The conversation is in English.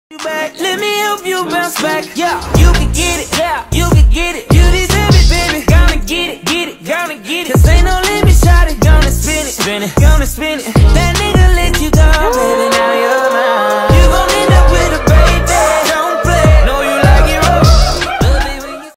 Let me help you bounce back. Yeah, you can get it. Yeah, you can get it. You deserve it, baby. Gonna get it, gonna get it. 'Cause ain't no limit, shawty. Gonna spin it, gonna spin it.